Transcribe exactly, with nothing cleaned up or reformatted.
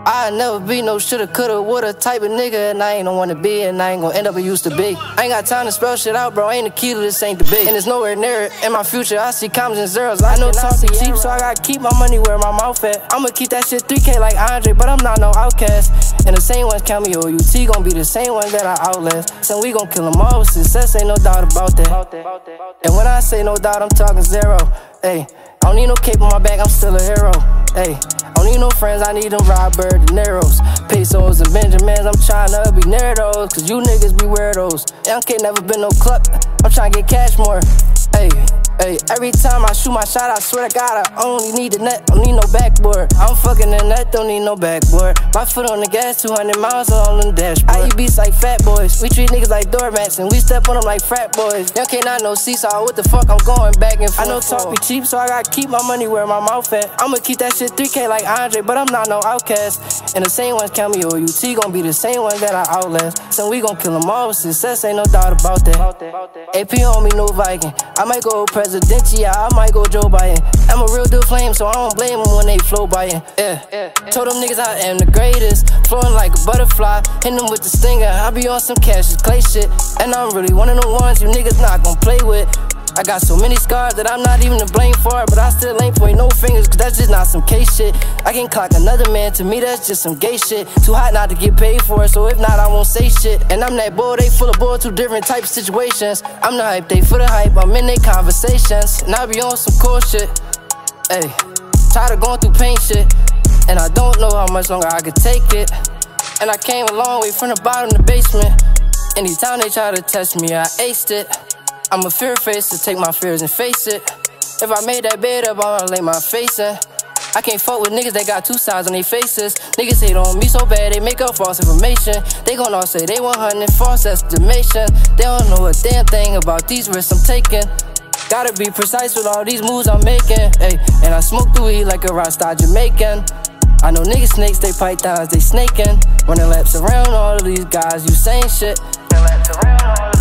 I never be no shoulda, coulda, woulda type of nigga, and I ain't don't wanna be, and I ain't gonna end up a used to be. I ain't got time to spell shit out, bro. Ain't the key to this, ain't the big. And it's nowhere near it. In my future, I see commas and zeros. I know talking cheap, so I gotta keep my money where my mouth at. I'ma keep that shit three K like Andre, but I'm not no outcast. And the same ones count me O U T gon' be the same ones that I outlast. So we gon' kill them all with success, ain't no doubt about that. And when I say no doubt, I'm talking zero. Ayy, I don't need no cape on my back, I'm still a hero. Ayy, I don't need no friends, I need them Robert De Niro's, Pesos and Benjamins, I'm tryna be near those, cause you niggas be weirdos. M K never been no club, I'm tryna get cash more. Ayy, ayy, every time I shoot my shot, I swear to God, I only need the net, don't need no backboard. I'm fucking the net, don't need no backboard. My foot on the gas, two hundred miles on the dashboard. I eat beats like fat boys, we treat niggas like doormats, and we step on them like frat boys. M K not no seesaw, what the fuck, I'm going back and forth. I know talk be cheap, so I gotta keep my money where my mouth at. I'ma keep that shit three K like Andre, but I'm not no outcast. And the same ones count me O U T gon' be the same ones that I outlast. So we gon' kill them all with success, ain't no doubt about that. A P on me, no Viking. I might go Presidential, I might go Joe Biden. I'm a real deal flame, so I don't blame them when they flow by it. Yeah, yeah. Told them niggas I am the greatest, flowing like a butterfly, hitting them with the stinger. I be on some Cassius Clay shit, and I'm really one of the ones you niggas not gon' play with. I got so many scars that I'm not even to blame for it, but I still ain't point no fingers, cause that's just not some case shit. I can clock another man, to me that's just some gay shit. Too hot not to get paid for it, so if not I won't say shit. And I'm that boy, they full of bull, two different type of situations. I'm the hype, they for the hype, I'm in they conversations, and I be on some cool shit. Ayy, tired of going through pain shit, and I don't know how much longer I could take it. And I came a long way from the bottom to the basement. Anytime they try to test me, I aced it. I'm a fear face to take my fears and face it. If I made that bed up, I'ma lay my face in. I can't fuck with niggas that got two sides on their faces. Niggas hate on me so bad, they make up false information. They gon' all say they one hundred, false estimation. They don't know a damn thing about these risks I'm taking. Gotta be precise with all these moves I'm making. Ay, and I smoke the weed like a Rasta Jamaican. I know niggas snakes, they pythons, they snaking. Running laps around all of these guys, you saying shit. Running laps around all